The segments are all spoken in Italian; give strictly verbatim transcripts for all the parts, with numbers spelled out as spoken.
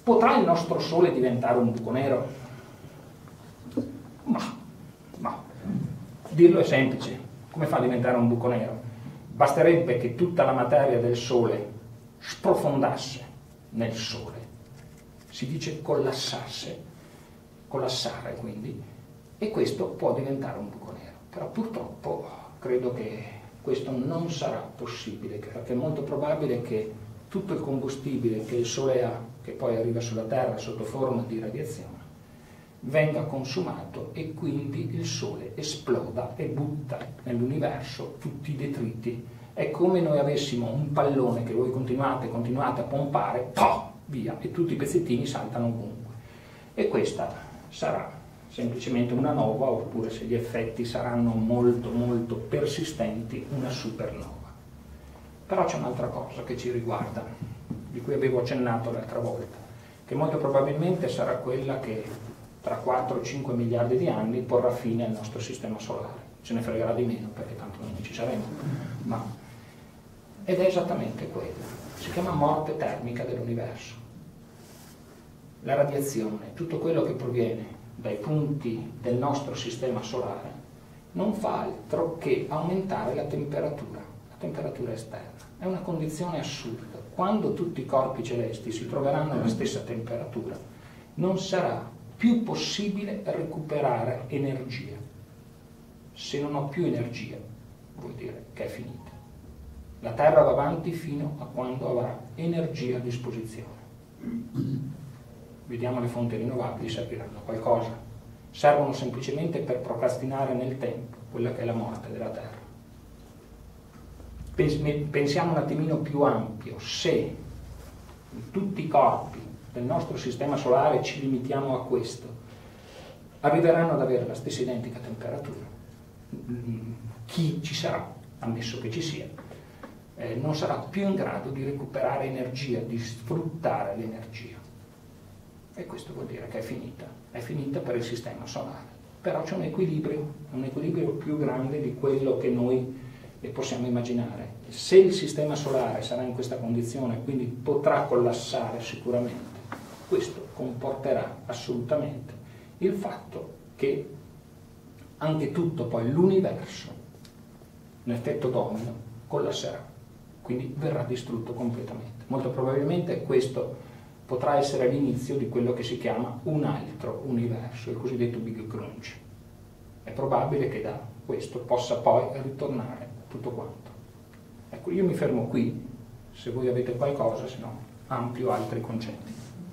Potrà il nostro Sole diventare un buco nero? Ma, ma, dirlo è semplice. Come fa a diventare un buco nero? Basterebbe che tutta la materia del Sole sprofondasse nel Sole, si dice collassasse, collassare quindi, e questo può diventare un buco nero. Però purtroppo credo che questo non sarà possibile, perché è molto probabile che tutto il combustibile che il Sole ha, che poi arriva sulla Terra sotto forma di radiazione, venga consumato e quindi il Sole esploda e butta nell'universo tutti i detriti. È come noi avessimo un pallone che voi continuate, continuate a pompare, poh, via, e tutti i pezzettini saltano ovunque. E questa sarà semplicemente una nova, oppure se gli effetti saranno molto molto persistenti, una supernova. Però c'è un'altra cosa che ci riguarda, di cui avevo accennato l'altra volta, che molto probabilmente sarà quella che tra quattro cinque miliardi di anni porrà fine al nostro sistema solare. Ce ne fregherà di meno perché tanto non ci saremo, ma ed è esattamente quella. Si chiama morte termica dell'universo. La radiazione, tutto quello che proviene dai punti del nostro sistema solare, non fa altro che aumentare la temperatura, la temperatura esterna. È una condizione assurda. Quando tutti i corpi celesti si troveranno alla stessa temperatura, non sarà più possibile recuperare energia. Se non ho più energia, vuol dire che è finita. La Terra va avanti fino a quando avrà energia a disposizione. Vediamo, le fonti rinnovabili serviranno a qualcosa. Servono semplicemente per procrastinare nel tempo quella che è la morte della Terra. Pensiamo un attimino più ampio. Se in tutti i corpi del nostro sistema solare ci limitiamo a questo, arriveranno ad avere la stessa identica temperatura. Chi ci sarà, ammesso che ci sia, eh, non sarà più in grado di recuperare energia, di sfruttare l'energia. E questo vuol dire che è finita, è finita per il sistema solare. Però c'è un equilibrio, un equilibrio più grande di quello che noi possiamo immaginare. Se il sistema solare sarà in questa condizione, quindi potrà collassare sicuramente, questo comporterà assolutamente il fatto che anche tutto poi l'universo, in effetto domino, collasserà, quindi verrà distrutto completamente. Molto probabilmente questo potrà essere l'inizio di quello che si chiama un altro universo, il cosiddetto Big Crunch. È probabile che da questo possa poi ritornare tutto quanto. Ecco, io mi fermo qui, se voi avete qualcosa, se no ampio altri concetti.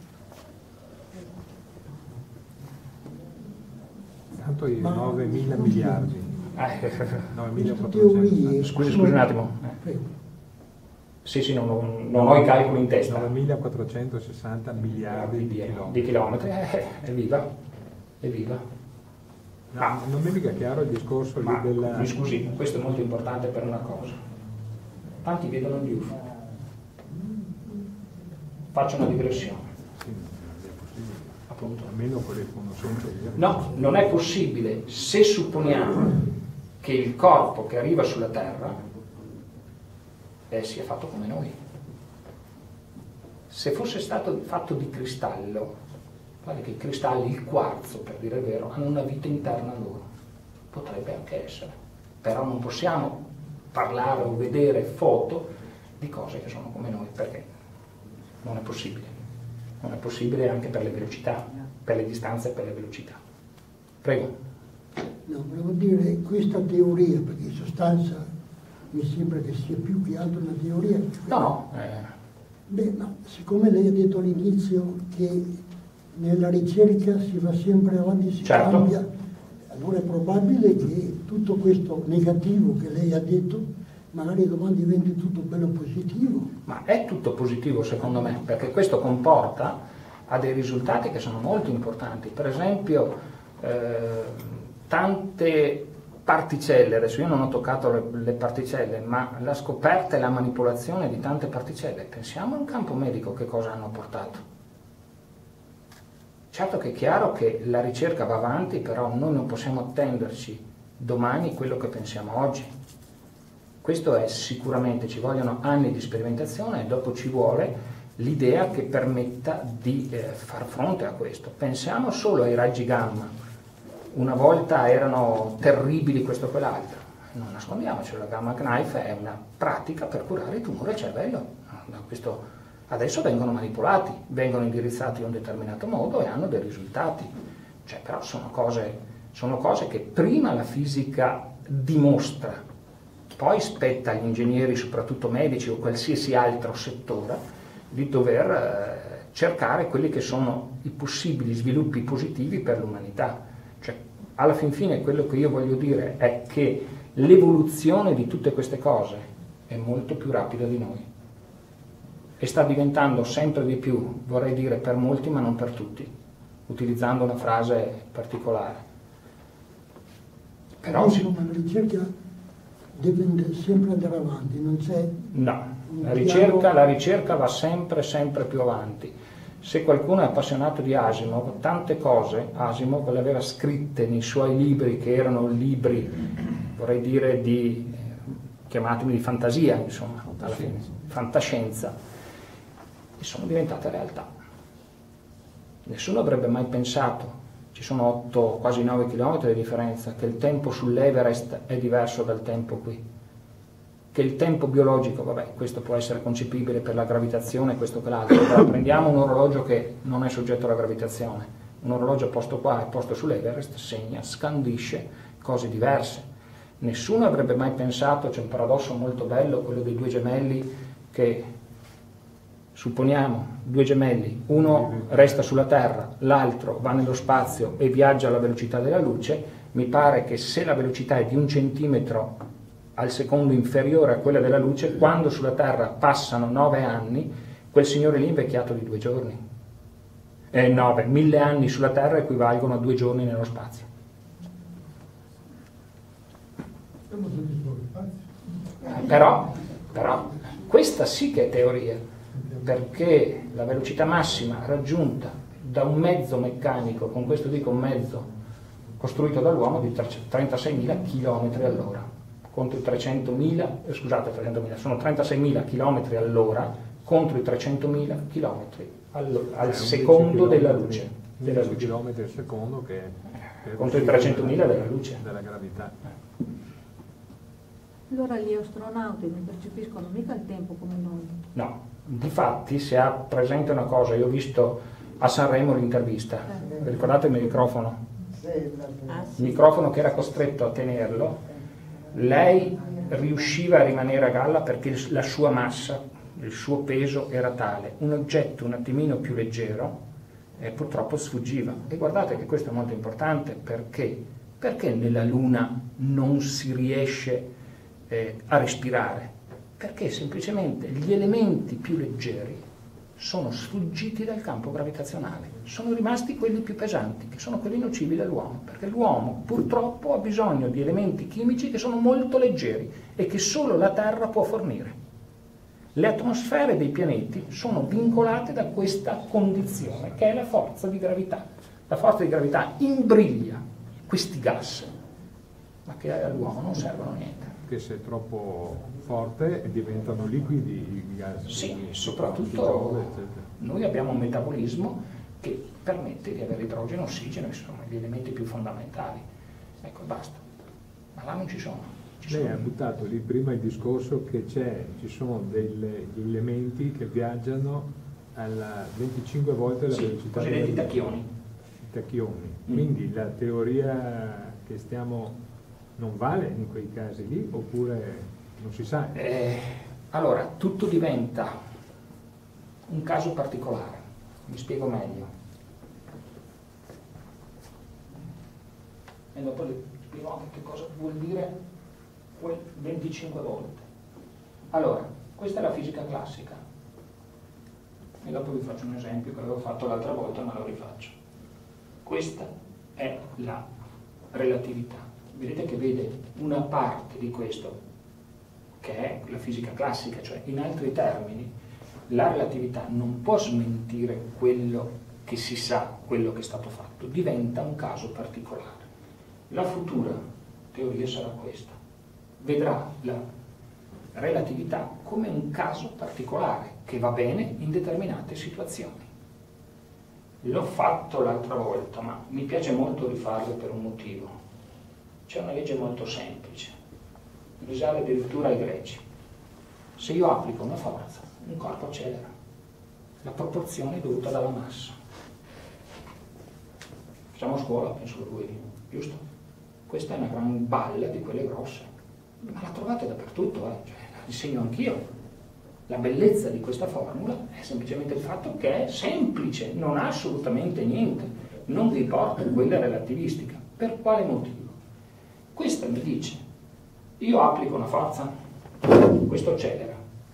Tanto i novemila miliardi. Eh, novemilaquattrocento. Scusi, scusi un attimo. Eh. Sì, sì, non, non, non ho i calcoli in testa. novemilaquattrocentosessanta miliardi di chilometri. Di chilometri, eh, evviva, evviva. No, ah, non mi è mica chiaro il discorso ma, lì della... Mi scusi, questo è molto importante per una cosa. Tanti vedono gli U F O. Faccio una digressione. Sì, non è possibile. Appunto. Almeno con le conoscenze. No, non è possibile se supponiamo che il corpo che arriva sulla Terra eh, sia fatto come noi. Se fosse stato fatto di cristallo, guarda che i cristalli, il quarzo per dire il vero, hanno una vita interna loro, potrebbe anche essere, però non possiamo parlare o vedere foto di cose che sono come noi, perché non è possibile, non è possibile anche per le velocità, per le distanze e per le velocità. Prego. No, volevo dire questa teoria, perché in sostanza mi sembra che sia più che altro una teoria. No, no. Eh. Beh, ma siccome lei ha detto all'inizio che nella ricerca si va sempre avanti, si certo. cambia, allora è probabile che tutto questo negativo che lei ha detto magari domani diventi tutto bello positivo. Ma è tutto positivo secondo me, perché questo comporta a dei risultati che sono molto importanti. Per esempio eh, tante particelle, adesso io non ho toccato le, le particelle, ma la scoperta e la manipolazione di tante particelle, pensiamo in campo medico che cosa hanno portato. Certo che è chiaro che la ricerca va avanti, però noi non possiamo attenderci domani quello che pensiamo oggi. Questo è sicuramente, ci vogliono anni di sperimentazione e dopo ci vuole l'idea che permetta di eh, far fronte a questo. Pensiamo solo ai raggi gamma, una volta erano terribili questo o quell'altro, non nascondiamoci, la gamma knife è una pratica per curare i tumori al cervello. Questo, adesso vengono manipolati, vengono indirizzati in un determinato modo e hanno dei risultati, cioè, però sono cose, sono cose che prima la fisica dimostra, poi spetta agli ingegneri, soprattutto medici o qualsiasi altro settore, di dover eh, cercare quelli che sono i possibili sviluppi positivi per l'umanità. Cioè, alla fin fine quello che io voglio dire è che l'evoluzione di tutte queste cose è molto più rapida di noi e sta diventando sempre di più, vorrei dire per molti ma non per tutti, utilizzando una frase particolare. Però sì, ma la ricerca deve sempre andare avanti, non c'è... No, la ricerca, la ricerca va sempre, sempre più avanti. Se qualcuno è appassionato di Asimov, tante cose Asimov le aveva scritte nei suoi libri, che erano libri, vorrei dire, di, chiamatemi di fantasia, insomma, alla fine, fantascienza, e sono diventate realtà. Nessuno avrebbe mai pensato, ci sono otto, quasi nove chilometri di differenza, che il tempo sull'Everest è diverso dal tempo qui. Che il tempo biologico, vabbè, questo può essere concepibile per la gravitazione, questo che l'altro, però prendiamo un orologio che non è soggetto alla gravitazione, un orologio posto qua e posto sull'Everest segna, scandisce cose diverse. Nessuno avrebbe mai pensato, c'è un paradosso molto bello, quello dei due gemelli, che supponiamo due gemelli, uno resta sulla Terra, l'altro va nello spazio e viaggia alla velocità della luce. Mi pare che se la velocità è di un centimetro al secondo inferiore a quella della luce, quando sulla Terra passano nove anni, quel signore lì è invecchiato di due giorni. E nove, mille anni sulla Terra equivalgono a due giorni nello spazio. Però, però, questa sì che è teoria, perché la velocità massima raggiunta da un mezzo meccanico, con questo dico un mezzo costruito dall'uomo, di trentaseimila chilometri all'ora. Contro i trecentomila, eh, scusate, trecentomila, sono trentaseimila chilometri all'ora contro i trecentomila chilometri al, al secondo della luce. Della luce. Chilometri al secondo che, che contro i trecentomila della luce. Della gravità. Allora gli astronauti non percepiscono mica il tempo come noi. No, difatti se ha presente una cosa, io ho visto a Sanremo l'intervista, eh. ricordate il microfono? Ah, sì. Il microfono che era costretto a tenerlo. Lei riusciva a rimanere a galla perché la sua massa, il suo peso era tale. Un oggetto un attimino più leggero eh, purtroppo sfuggiva. E guardate che questo è molto importante, perché? Perché nella Luna non si riesce eh, a respirare? Perché semplicemente gli elementi più leggeri sono sfuggiti dal campo gravitazionale, sono rimasti quelli più pesanti, che sono quelli nocivi dell'uomo, perché l'uomo purtroppo ha bisogno di elementi chimici che sono molto leggeri e che solo la Terra può fornire. Le atmosfere dei pianeti sono vincolate da questa condizione, che è la forza di gravità. La forza di gravità imbriglia questi gas, ma che all'uomo non servono a niente. Che se è troppo forte diventano liquidi i gas. Sì, soprattutto noi abbiamo un metabolismo che permette di avere idrogeno, ossigeno, insomma, gli elementi più fondamentali. Ecco, basta. Ma là non ci sono. Ci Lei sono. ha buttato lì prima il discorso che c'è, ci sono degli elementi che viaggiano alla venticinque volte la sì, velocità cosiddetti della luce. tachioni. I tachioni. Mm. Quindi la teoria che stiamo non vale in quei casi lì, oppure non si sa? Eh, allora, tutto diventa un caso particolare. Mi spiego meglio. E dopo le spiego anche che cosa vuol dire quel venticinque volte. Allora, questa è la fisica classica. E dopo vi faccio un esempio che avevo fatto l'altra volta, ma lo rifaccio. Questa è la relatività. Vedete che vede una parte di questo, che è la fisica classica, cioè in altri termini, la relatività non può smentire quello che si sa, quello che è stato fatto, diventa un caso particolare. La futura teoria sarà questa, vedrà la relatività come un caso particolare, che va bene in determinate situazioni. L'ho fatto l'altra volta, ma mi piace molto rifarlo per un motivo. C'è una legge molto semplice, risale addirittura ai greci. Se io applico una forza, un corpo accelera. La proporzione è dovuta dalla massa. Facciamo scuola, penso che voi, giusto? Questa è una gran balla di quelle grosse, ma la trovate dappertutto, eh? Cioè, la insegno anch'io. La bellezza di questa formula è semplicemente il fatto che è semplice, non ha assolutamente niente, non vi porta quella relativistica. Per quale motivo? Questa mi dice, io applico una forza, questo accelera.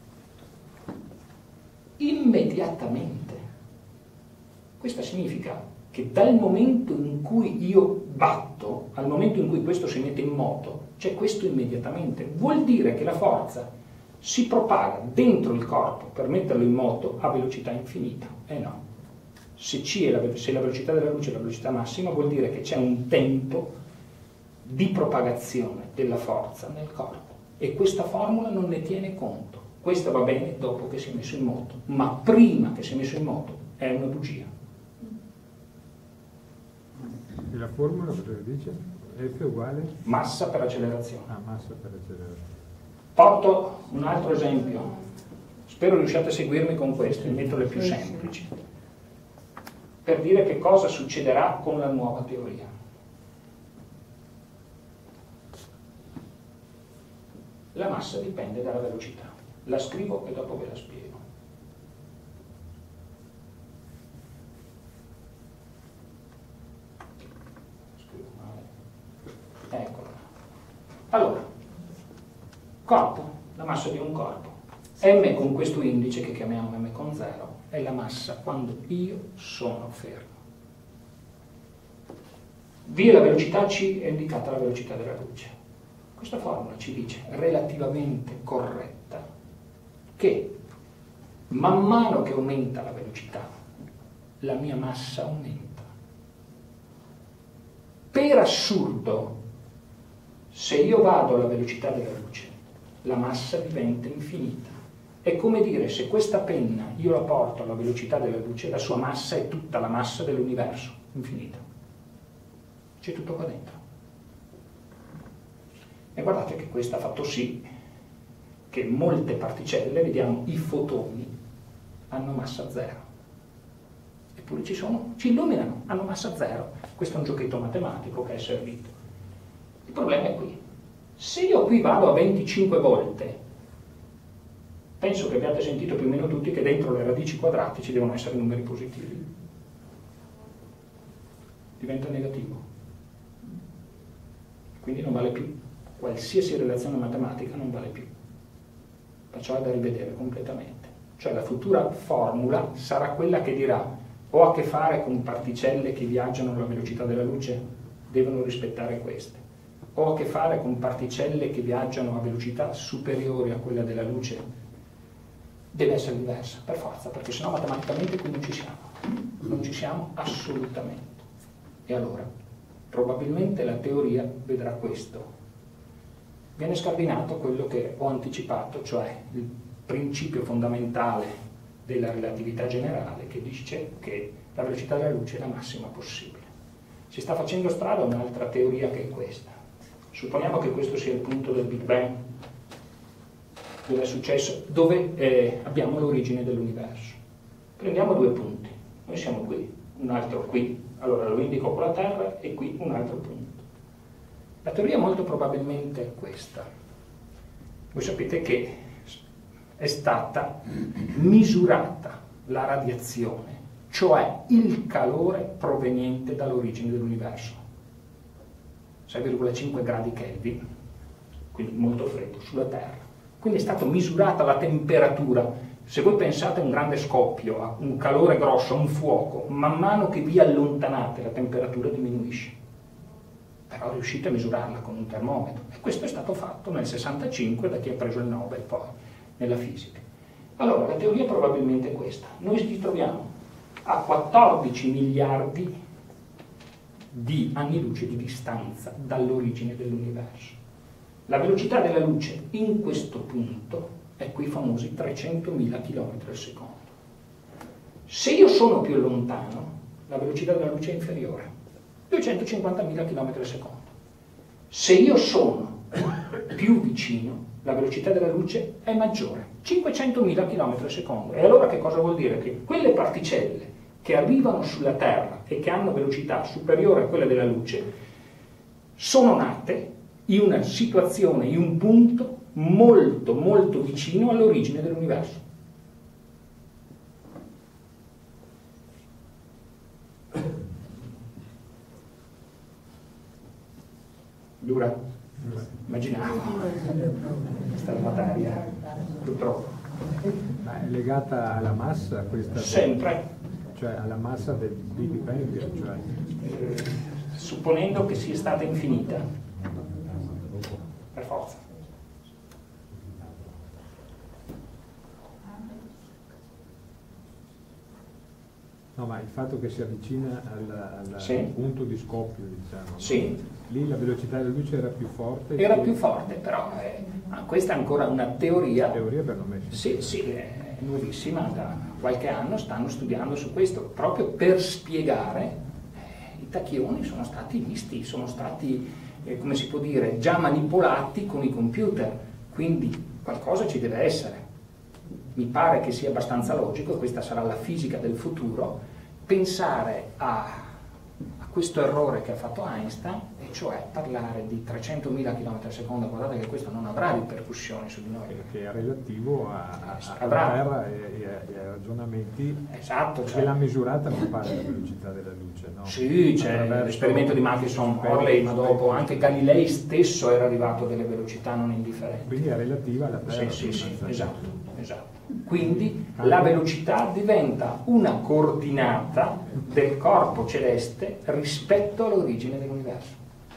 Immediatamente. Questo significa che dal momento in cui io batto, al momento in cui questo si mette in moto, c'è questo immediatamente. Vuol dire che la forza si propaga dentro il corpo per metterlo in moto a velocità infinita. Eh no. Se C è la, se la velocità della luce è la velocità massima, vuol dire che c'è un tempo di propagazione della forza nel corpo. E questa formula non ne tiene conto. Questa va bene dopo che si è messo in moto, ma prima che si è messo in moto è una bugia. E la formula cosa dice? F è uguale? Massa per accelerazione. Ah, massa per accelerazione. Porto un altro esempio, spero riusciate a seguirmi con questo, metto le più semplici, per dire che cosa succederà con la nuova teoria. La massa dipende dalla velocità, la scrivo e dopo ve la spiego. Scrivo male. Eccola. Allora, corpo, la massa di un corpo. M con questo indice che chiamiamo M con zero è la massa quando io sono fermo. V la velocità C è indicata la velocità della luce. Questa formula ci dice relativamente corretta che man mano che aumenta la velocità la mia massa aumenta. Per assurdo, se io vado alla velocità della luce la massa diventa infinita. È come dire, se questa penna io la porto alla velocità della luce, la sua massa è tutta la massa dell'universo, infinita. C'è tutto qua dentro. E guardate che questo ha fatto sì che molte particelle, vediamo i fotoni, hanno massa zero. Eppure ci sono, ci illuminano, hanno massa zero. Questo è un giochetto matematico che è servito. Il problema è qui. Se io qui vado a venticinque volte, penso che abbiate sentito più o meno tutti che dentro le radici quadrate ci devono essere numeri positivi. Diventa negativo. Quindi non vale più. Qualsiasi relazione matematica non vale più. Perciò è da rivedere completamente. Cioè la futura formula sarà quella che dirà ho a che fare con particelle che viaggiano alla velocità della luce, devono rispettare queste. Ho a che fare con particelle che viaggiano a velocità superiori a quella della luce, deve essere diversa, per forza, perché sennò matematicamente qui non ci siamo. Non ci siamo assolutamente. E allora, probabilmente la teoria vedrà questo. Viene scardinato quello che ho anticipato, cioè il principio fondamentale della relatività generale che dice che la velocità della luce è la massima possibile. Si sta facendo strada un'altra teoria che è questa. Supponiamo che questo sia il punto del Big Bang, dove è successo, dove eh, abbiamo l'origine dell'universo. Prendiamo due punti, noi siamo qui, un altro qui, allora lo indico con la Terra e qui un altro punto. La teoria molto probabilmente è questa. Voi sapete che è stata misurata la radiazione, cioè il calore proveniente dall'origine dell'universo. sei virgola cinque gradi Kelvin, quindi molto freddo, sulla Terra. Quindi è stata misurata la temperatura. Se voi pensate a un grande scoppio, a un calore grosso, a un fuoco, man mano che vi allontanate la temperatura diminuisce. Però riuscite a misurarla con un termometro. E questo è stato fatto nel sessantacinque da chi ha preso il Nobel poi, nella fisica. Allora, la teoria probabilmente è questa. Noi ci troviamo a quattordici miliardi di anni luce di distanza dall'origine dell'universo. La velocità della luce in questo punto è quei famosi trecentomila chilometri al secondo. Se io sono più lontano, la velocità della luce è inferiore, duecentocinquantamila chilometri al secondo. Se io sono più vicino, la velocità della luce è maggiore, cinquecentomila chilometri al secondo. E allora che cosa vuol dire? Che quelle particelle che arrivano sulla Terra e che hanno velocità superiore a quella della luce sono nate in una situazione, in un punto molto molto vicino all'origine dell'universo. Dura? Immaginavo. Questa è la materia, purtroppo. Ma è legata alla massa questa? Sempre. Cioè alla massa del Big Bang, cioè. Eh, supponendo che sia stata infinita, per forza. No, ma il fatto che si avvicina al, al Sì. punto di scoppio, diciamo. Sì. Lì la velocità della luce era più forte. Era che... più forte, però eh, questa è ancora una teoria. Teoria per me. Sì, sì, è nuovissima, da qualche anno stanno studiando su questo, proprio per spiegare eh, i tachyoni sono stati visti, sono stati, eh, come si può dire, già manipolati con i computer, quindi qualcosa ci deve essere. Mi pare che sia abbastanza logico, questa sarà la fisica del futuro, pensare a, a questo errore che ha fatto Einstein, e cioè parlare di trecentomila chilometri al secondo. Guardate che questo non avrà ripercussioni su di noi. Che è relativo a, a, alla Avrà. Terra e, e, e ai ragionamenti. Esatto, Che cioè, l'ha misurata, mi pare, la velocità della luce, no? sì, c'è Attraverso- l'esperimento di Michelson-Morley, ma dopo anche Galilei stesso era arrivato a delle velocità non indifferenti. Quindi è relativa alla Terra. Sì, sì, sì, sostanzialmente. esatto, esatto. Quindi la velocità diventa una coordinata del corpo celeste rispetto all'origine dell'universo.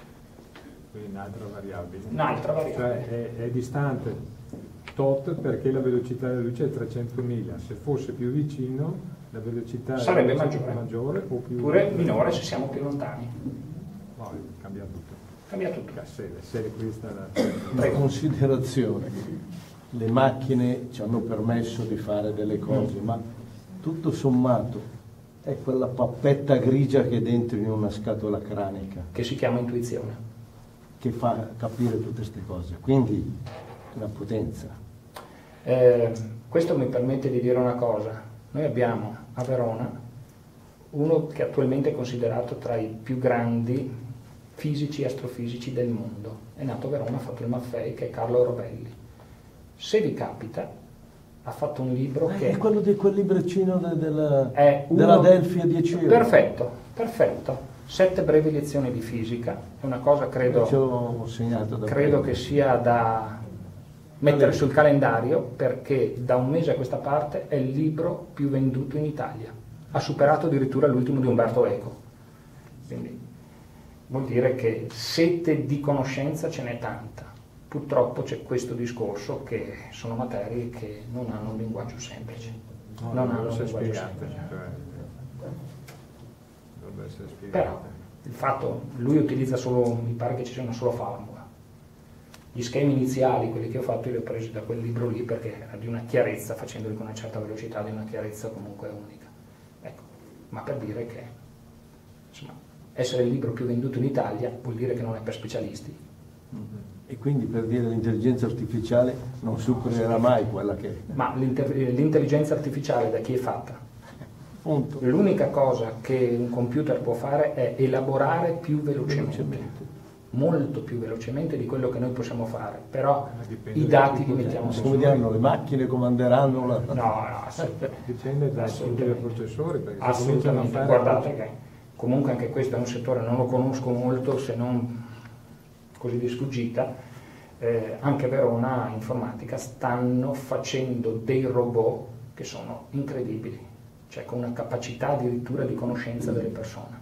Quindi un'altra variabile. Un'altra variabile. Cioè è, è distante tot perché la velocità della luce è trecentomila. Se fosse più vicino la velocità Sarebbe della luce maggiore. è maggiore o più... Oppure minore se siamo più lontani. No, cambia tutto. Cambia tutto. Se, se questa è la... Una considerazione. Le macchine ci hanno permesso di fare delle cose, ma tutto sommato è quella pappetta grigia che è dentro in una scatola cranica Che si chiama intuizione. che fa capire tutte queste cose. Quindi la potenza. Eh, questo mi permette di dire una cosa. Noi abbiamo a Verona uno che attualmente è considerato tra i più grandi fisici e astrofisici del mondo. È nato a Verona, ha fatto il Maffei, che è Carlo Rovelli. Se vi capita, ha fatto un libro Eh, che è quello di quel libricino de- della, è uno... della Delphi a dieci euro. Perfetto, perfetto. Sette brevi lezioni di fisica, è una cosa credo, Ce l'ho segnato da credo prima. che sia da mettere sul calendario, perché da un mese a questa parte è il libro più venduto in Italia. Ha superato addirittura l'ultimo di Umberto Eco. Quindi vuol dire che sete di conoscenza ce n'è tanta. Purtroppo c'è questo discorso che sono materie che non hanno un linguaggio semplice. No, non dovrebbero hanno un essere linguaggio spiegate. semplice. Cioè, dovrebbe essere spiegate. Però il fatto, lui utilizza solo, mi pare che ci sia una sola formula. Gli schemi iniziali, quelli che ho fatto, io li ho presi da quel libro lì perché era di una chiarezza, facendoli con una certa velocità, di una chiarezza comunque unica. Ecco, ma per dire che insomma, essere il libro più venduto in Italia vuol dire che non è per specialisti. E quindi per dire l'intelligenza artificiale non supererà mai quella che è. Ma l'inter- l'intelligenza artificiale da chi è fatta? Punto. L'unica cosa che un computer può fare è elaborare più velocemente, Velocemente. molto più velocemente di quello che noi possiamo fare, però Ma dipende i dal dati tipo li di- mettiamo su. Come diranno, le macchine comanderanno la... No, no, assolutamente. Dipende dal tipo di Assolutamente. processore, perché se cominciano a Assolutamente, fare... guardate che comunque anche questo è un settore, non lo conosco molto se non così di sfuggita, eh, anche a Verona Informatica stanno facendo dei robot che sono incredibili, cioè con una capacità addirittura di conoscenza delle persone.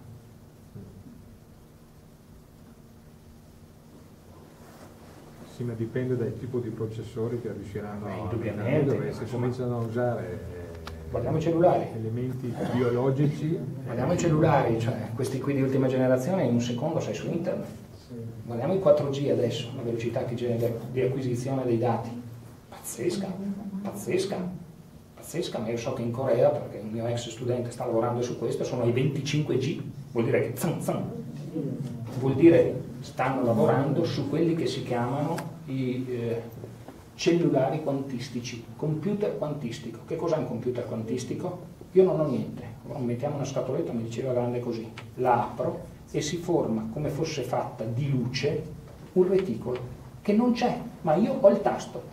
Sì, ma dipende dal tipo di processori che riusciranno Beh, a indubbiamente, dove se insomma. cominciano a usare eh, Guardiamo i cellulari. elementi biologici, Guardiamo i cellulari, cioè questi qui di ultima generazione in un secondo sei su internet. Guardiamo il quattro G adesso, la velocità che genera di acquisizione dei dati. pazzesca, pazzesca, pazzesca, ma io so che in Corea, perché un mio ex studente sta lavorando su questo, sono i venticinque G, vuol dire che zan zan, vuol dire stanno lavorando su quelli che si chiamano i eh, cellulari quantistici, computer quantistico. Che cos'è un computer quantistico? Io non ho niente, mettiamo una scatoletta, mi diceva grande così, la apro e si forma come fosse fatta di luce un reticolo che non c'è, ma io ho il tasto.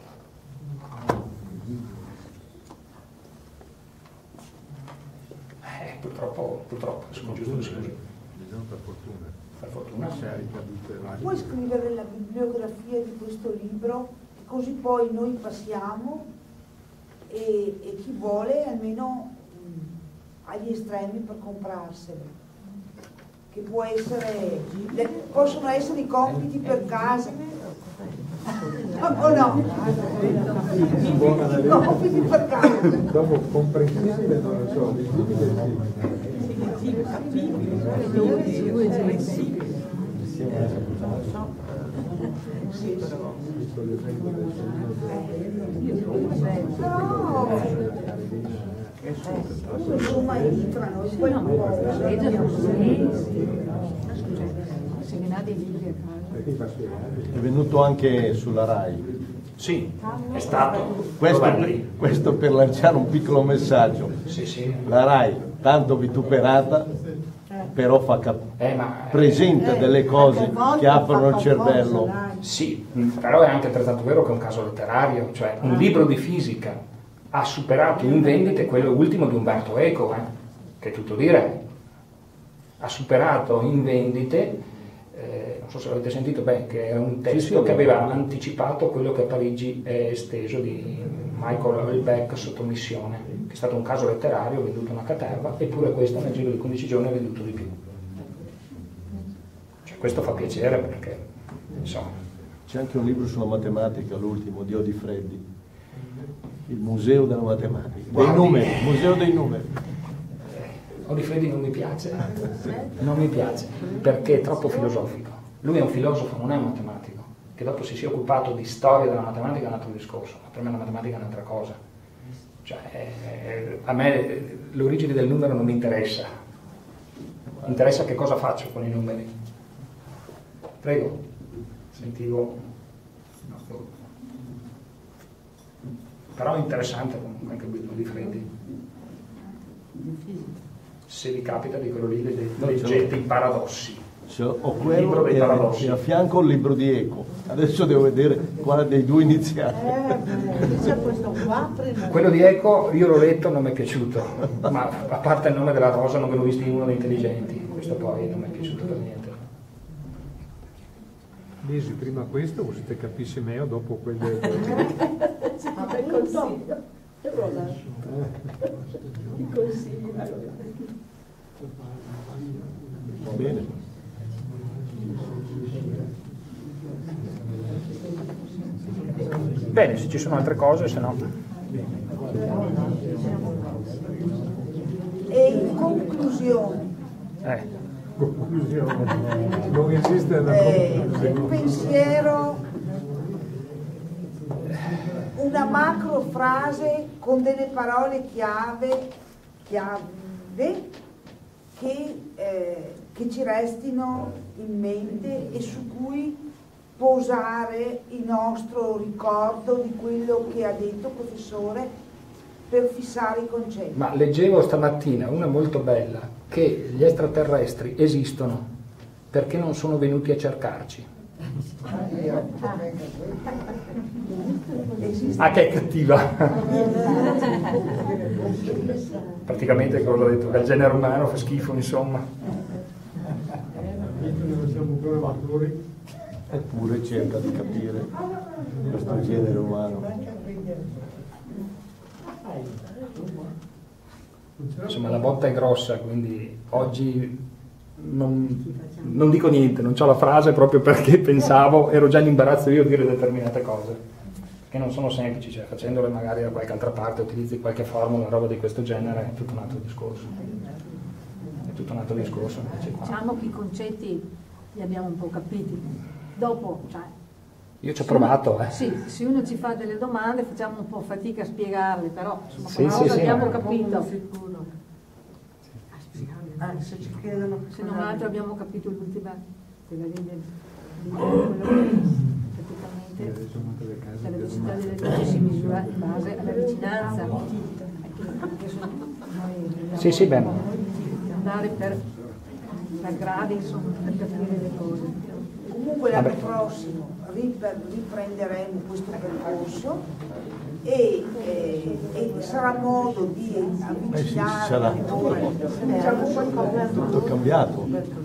Eh, purtroppo, purtroppo, sono giusto così. Per fortuna. Per fortuna. Puoi scrivere la bibliografia di questo libro, così poi noi passiamo e, e chi vuole almeno mh, agli estremi per comprarselo. Che può essere, le, possono essere i compiti per casa. O no? I compiti per casa. Dopo comprensibile non lo so, Insomma, entrano e poi è venuto anche sulla Rai. Sì, è stato. Questo per, questo per lanciare un piccolo messaggio. Sì, sì. La Rai, tanto vituperata, però fa cap- eh, ma, presenta eh, delle cose che aprono il cervello. Sì, però è anche altrettanto vero che è un caso letterario, cioè un libro di fisica ha superato in vendite quello ultimo di Umberto Eco, eh, che è tutto dire, ha superato in vendite, eh, non so se l'avete sentito, beh, che è un testo sì, sì, che aveva beh. anticipato quello che a Parigi è esteso di Michael Houellebecq, Sottomissione, che è stato un caso letterario, venduto una caterva, eppure questo nel giro di quindici giorni ha venduto di più. Cioè, questo fa piacere perché, insomma... C'è anche un libro sulla matematica, l'ultimo, di Odi Freddi, il Museo della Matematica, dei numeri, il Museo dei numeri. Odi Freddi non mi piace, non mi piace, perché è troppo filosofico. Lui è un filosofo, non è un matematico. Che dopo si sia occupato di storia della matematica è un altro discorso, ma per me la matematica è un'altra cosa. Cioè, eh, a me l'origine del numero non mi interessa, mi interessa che cosa faccio con i numeri. Prego. Sentivo, però è interessante comunque anche il libro di Freddi. Se vi capita di quello lì, leggete i paradossi. Cioè, ho quello e a fianco il libro di Eco. Adesso devo vedere quale dei due iniziare. Eh, quello di Eco io l'ho letto, non mi è piaciuto, ma a parte il nome della rosa non ve l'ho visto in uno dei intelligenti, questo poi non mi è piaciuto per niente. Lisi prima questo, o se te capisci meglio dopo quelle... Ma per consiglio. Ti consiglio. Va bene. Bene, se ci sono altre cose, se no... E in conclusione... Eh. Conclusione. Non esiste una eh, conclusione. Un pensiero, una macro frase con delle parole chiave, chiave che, eh, che ci restino in mente e su cui posare il nostro ricordo di quello che ha detto il professore per fissare i concetti. Ma leggevo stamattina una molto bella, che gli extraterrestri esistono perché non sono venuti a cercarci. Ah, che è cattiva! Praticamente cosa ho detto? Che il genere umano fa schifo, insomma. Eppure cerca di capire questo genere umano. Insomma, la botta è grossa, quindi oggi non, non dico niente, non c'ho la frase proprio perché pensavo, ero già in imbarazzo io a dire determinate cose, che non sono semplici, cioè facendole magari da qualche altra parte, utilizzi qualche formula, una roba di questo genere, è tutto un altro discorso. È tutto un altro discorso. Diciamo che i concetti li abbiamo un po' capiti. Dopo, cioè, Io ci ho provato, eh. Sì, se uno ci fa delle domande facciamo un po' fatica a spiegarle, però insomma Sì, qualcosa sì, sì, abbiamo ma- capito. Sicuro. Ah, se ci chiedono Se non altro abbiamo capito l'ultima, quella di, di, di quello che praticamente la velocità delle luci si misura in base alla vicinanza. Adesso noi dobbiamo Sì, sì, bene. andare per la grade, insomma, per capire le cose. Comunque l'anno Vabbè. prossimo rip- riprenderemo questo percorso e, e- e sarà modo di avvicinare sarà. le ore. Diciamo qualcosa. Tutto è cambiato.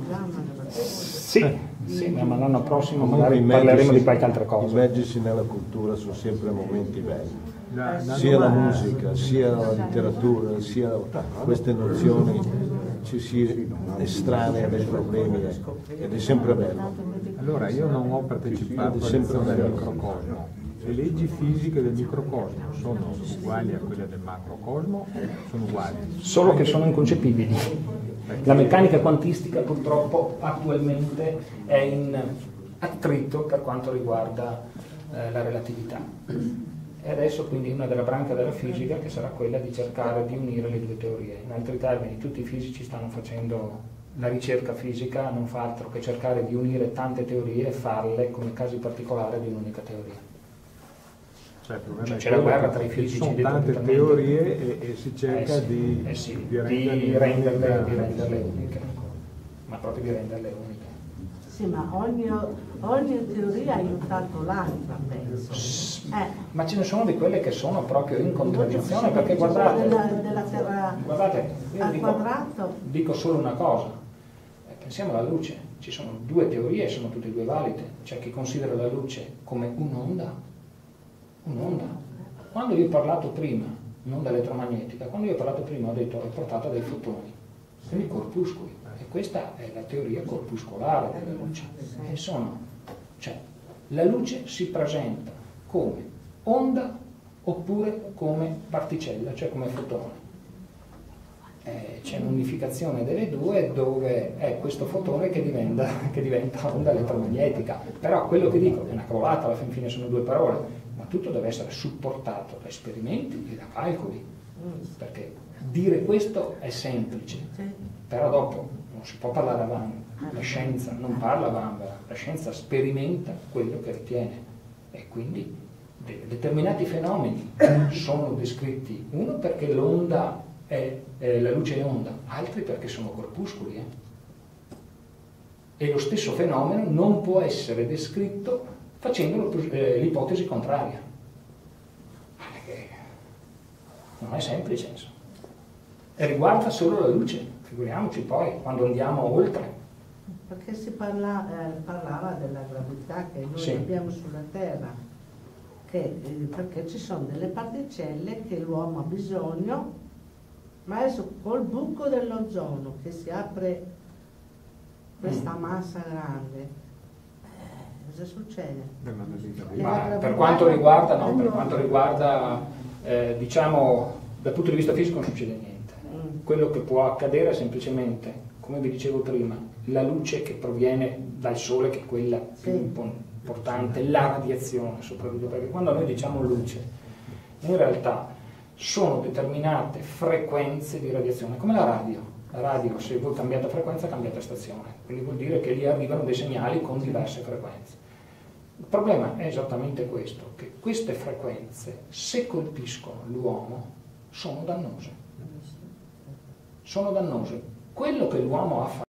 Sì, sì, ma l'anno prossimo Comunque magari immergersi- parleremo di qualche altra cosa. Immergersi nella cultura sono sempre momenti belli. La- la Sia la domanda- musica, sia la letteratura, sia queste nozioni ci si estranea dai problemi ed è sempre bello. Allora, io non ho partecipato alle Sempre lezioni del bello. microcosmo. Le leggi fisiche del microcosmo sono uguali a quelle del macrocosmo? Sono uguali? Solo che sono inconcepibili. La meccanica quantistica purtroppo attualmente è in attrito per quanto riguarda eh, la relatività. E adesso quindi una della branca della fisica che sarà quella di cercare di unire le due teorie. In altri termini, tutti i fisici stanno facendo la ricerca fisica, non fa altro che cercare di unire tante teorie e farle come casi particolari di un'unica teoria. Cioè, il problema Cioè, è c'è la quello guerra che tra i ci fisici sono dentro tante totalmente. teorie e, e si cerca Eh sì, di, eh sì, di di renderle, renderle, unica- di renderle uniche, ma proprio di renderle uniche. Sì, ma ogni, ogni teoria ha aiutato l'altra, penso. Eh, Ma ce ne sono di quelle che sono proprio in contraddizione, perché guardate, della, della Terra guardate, io al dico, quadrato. dico solo una cosa, Eh, pensiamo alla luce, ci sono due teorie, sono tutte e due valide, c'è chi considera la luce come un'onda, un'onda. Quando io ho parlato prima, un'onda elettromagnetica, quando io ho parlato prima ho detto è portata dai fotoni, quindi corpuscoli, e questa è la teoria corpuscolare della luce. E sono, cioè, la luce si presenta come onda oppure come particella, cioè come fotone. Eh, c'è un'unificazione delle due dove è questo fotone che diventa, che diventa onda elettromagnetica. Però quello che dico è una cavolata, alla fin fine sono due parole, ma tutto deve essere supportato da esperimenti e da calcoli, perché dire questo è semplice, però dopo non si può parlare a vanvera. La scienza non parla a vanvera, la scienza sperimenta quello che ritiene e quindi de- determinati fenomeni sono descritti, uno perché l'onda è, eh, la luce è onda, altri perché sono corpuscoli. Eh? E lo stesso fenomeno non può essere descritto facendo eh, l'ipotesi contraria. Perché non è semplice, insomma. E riguarda solo la luce, figuriamoci poi quando andiamo oltre. Perché si parla, eh, parlava della gravità che noi Sì. abbiamo sulla Terra, che, eh, perché ci sono delle particelle che l'uomo ha bisogno, ma adesso col buco dell'ozono che si apre questa massa grande, eh, cosa succede? Demanda di capire. Ma per quanto riguarda, no, per quanto riguarda eh, diciamo, dal punto di vista fisico non succede niente. Quello che può accadere è semplicemente, come vi dicevo prima, la luce che proviene dal Sole, che è quella più Sì. importante, la radiazione soprattutto, perché quando noi diciamo luce, in realtà sono determinate frequenze di radiazione, come la radio. La radio, se voi cambiate frequenza, cambiate stazione, quindi vuol dire che lì arrivano dei segnali con diverse frequenze. Il problema è esattamente questo, che queste frequenze, se colpiscono l'uomo, sono dannose. Sono dannose. Quello che l'uomo ha fatto